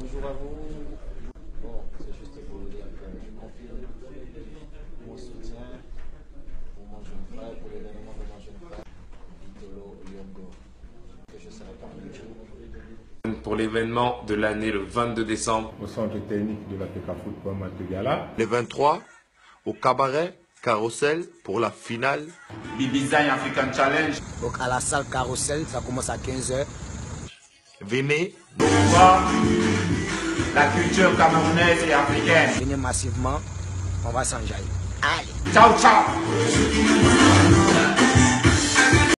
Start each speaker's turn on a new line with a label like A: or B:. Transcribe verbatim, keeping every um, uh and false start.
A: Bonjour à vous. Bon, c'est juste pour vous dire que je confirme mon soutien pour mon jeune frère, pour l'événement de mon jeune frère, Vitolo Yongo, que je serai parmi vous.
B: Pour l'événement de l'année le vingt-deux décembre
C: au centre technique de la P K Football Matugala.
D: Le vingt-trois, au cabaret Carrousel pour la finale.
B: Bibizaï African Challenge.
E: Donc à la salle Carrousel, ça commence à quinze heures.
D: Venez.
B: Voir la culture camerounaise et africaine.
E: Venez massivement, on va s'enjailler. Allez.
B: Ciao, ciao.